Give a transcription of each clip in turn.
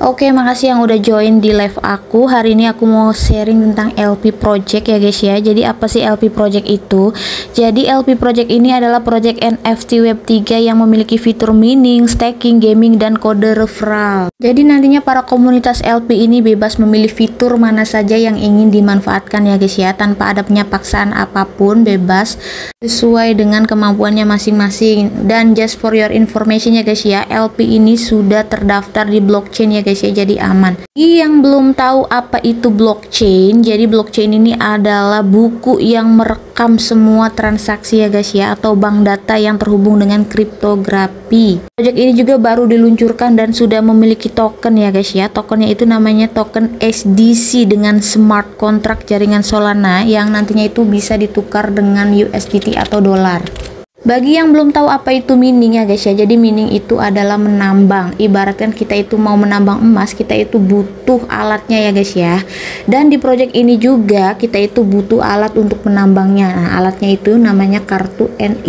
Oke, makasih yang udah join di live aku. Hari ini aku mau sharing tentang LP Project ya guys ya. Jadi apa sih LP Project itu? Jadi LP Project ini adalah project NFT Web3 yang memiliki fitur mining, staking, gaming, dan kode referral. Jadi nantinya para komunitas LP ini bebas memilih fitur mana saja yang ingin dimanfaatkan ya guys ya, tanpa ada paksaan apapun, bebas sesuai dengan kemampuannya masing-masing. Dan just for your information ya guys ya, LP ini sudah terdaftar di blockchain ya guys ya, jadi aman. Yang belum tahu apa itu blockchain, jadi blockchain ini adalah buku yang merekam semua transaksi ya guys ya, atau bank data yang terhubung dengan kriptografi. Project ini juga baru diluncurkan dan sudah memiliki token ya guys ya. Tokennya itu namanya token SDC dengan smart contract jaringan Solana yang nantinya itu bisa ditukar dengan USDT atau dolar. Bagi yang belum tahu apa itu mining ya guys ya, jadi mining itu adalah menambang. Ibaratkan kita itu mau menambang emas, kita itu butuh alatnya ya guys ya. Dan di project ini juga kita itu butuh alat untuk menambangnya. Nah, alatnya itu namanya kartu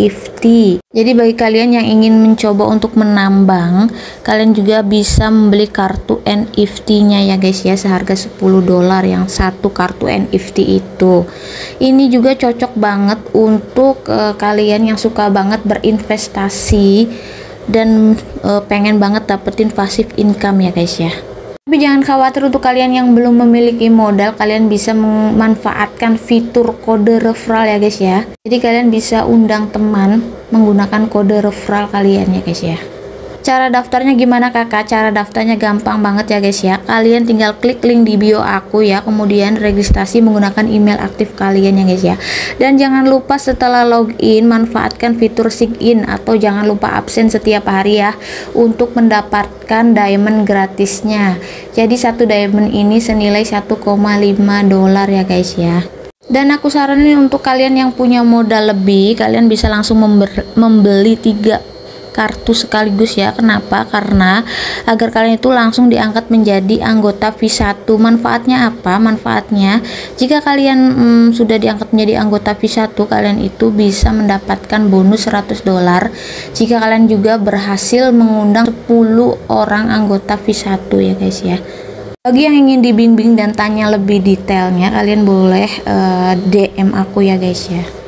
NFT. Jadi bagi kalian yang ingin mencoba untuk menambang, kalian juga bisa membeli kartu NFT-nya ya guys ya, seharga $10 yang satu kartu NFT itu. Ini juga cocok banget untuk kalian yang suka banget berinvestasi dan pengen banget dapetin passive income ya guys ya. Tapi jangan khawatir, untuk kalian yang belum memiliki modal, kalian bisa memanfaatkan fitur kode referral ya guys ya. Jadi kalian bisa undang teman menggunakan kode referral kalian ya guys ya. Cara daftarnya gimana kakak? Cara daftarnya gampang banget ya guys ya. Kalian tinggal klik link di bio aku ya, kemudian registrasi menggunakan email aktif kalian ya guys ya. Dan jangan lupa setelah login manfaatkan fitur sign in, atau jangan lupa absen setiap hari ya untuk mendapatkan diamond gratisnya. Jadi satu diamond ini senilai $1,5 ya guys ya. Dan aku saranin untuk kalian yang punya modal lebih, kalian bisa langsung membeli 3 kartu sekaligus ya. Kenapa? Karena agar kalian itu langsung diangkat menjadi anggota V1. Manfaatnya apa? Manfaatnya jika kalian sudah diangkat menjadi anggota V1, kalian itu bisa mendapatkan bonus $100 jika kalian juga berhasil mengundang 10 orang anggota V1 ya guys ya. Bagi yang ingin dibimbing dan tanya lebih detailnya, kalian boleh DM aku ya guys ya.